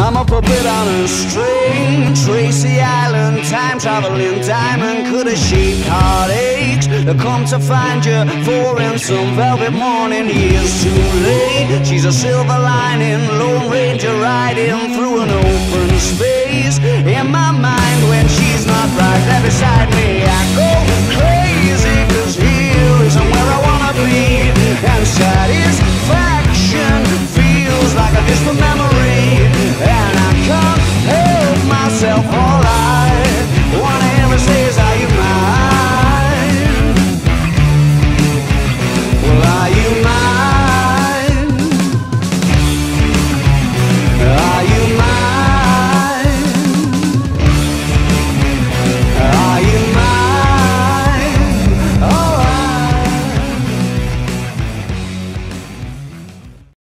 I'm a puppet on a string, Tracy Island, time-traveling diamond. Could have shaped heartaches, come to find you for in some velvet morning. Years too late, she's a silver lining, Lone Ranger riding through an open space. In my mind when she's not right there beside me, I go crazy, 'cause here isn't where I wanna be, and satisfied